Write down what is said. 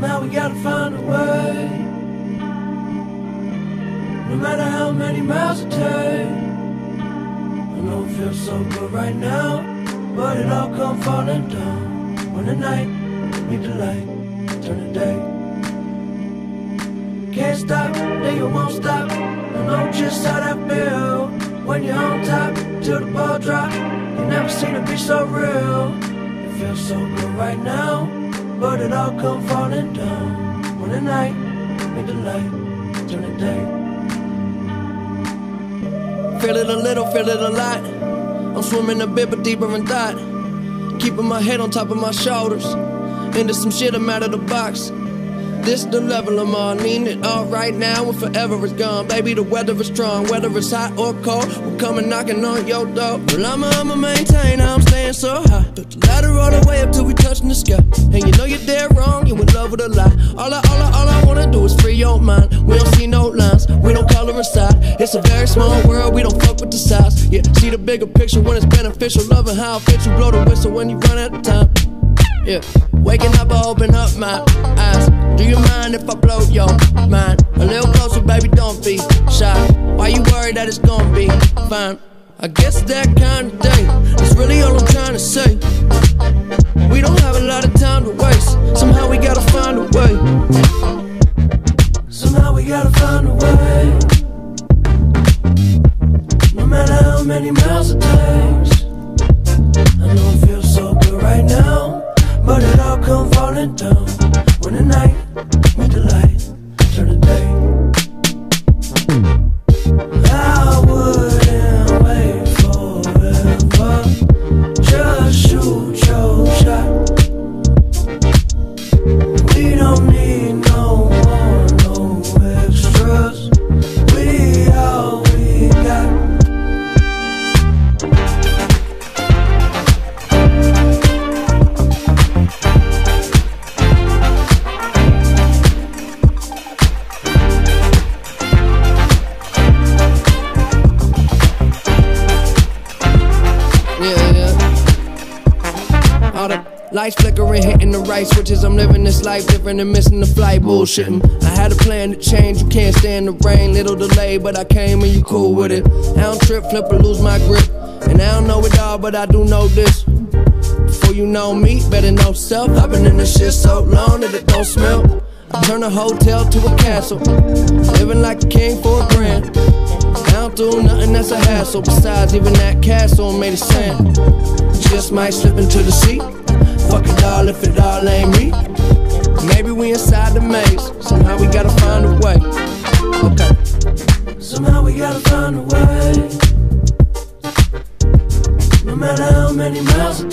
Somehow we gotta find a way. No matter how many miles it takes. I know it feels so good right now, but it all come falling down when the night meet the light, turn the day. Can't stop, then you won't stop. I know just how that feel when you're on top till the ball drop. You never seen it be so real. It feels so good right now, but it all come falling down when the night meet the light, turn the day. Feel it a little, feel it a lot. I'm swimming a bit but deeper in thought, keeping my head on top of my shoulders. Into some shit I'm out of the box. This the level I'm on, mean it all right now and forever is gone. Baby, the weather is strong, whether it's hot or cold, we're coming knocking on your door. Well, I'ma maintain, I'm staying so high. Took the ladder all the way up till we touching the sky. And you know you're dead wrong, you in love with a lie. All I wanna do is free your mind. We don't see no lines, we don't color inside. It's a very small world, we don't fuck with the size. Yeah, see the bigger picture when it's beneficial. Loving how it fits you, blow the whistle when you run out of time. Yeah, waking up, I open up my eyes. Do you mind if I blow your mind? A little closer, baby, don't be shy. Why you worried that it's gonna be fine? I guess that kind of day, that's really all I'm trying to say. We don't have a lot of time to waste. Somehow we gotta find a way. Somehow we gotta find a way. No matter how many miles it takes. I know it feels so good right now, but it all come falling down when the night meet the light, turn the day. I wouldn't wait forever, just shoot your shot. We don't need no more, no extras. We all we got. Lights flickering, hitting the right switches. I'm living this life different and missing the flight, bullshitting. I had a plan to change, you can't stand the rain. Little delay, but I came and you cool with it. I don't trip, flip or lose my grip. And I don't know it all, but I do know this. Before you know me, better know self. I've been in this shit so long that it don't smell. I turn a hotel to a castle, living like a king for a grand. I don't do nothing that's a hassle. Besides, even that castle made of sand. Just might slip into the sea. Fuck it all if it all ain't me. Maybe we inside the maze. Somehow we gotta find a way. Okay. Somehow we gotta find a way. No matter how many miles it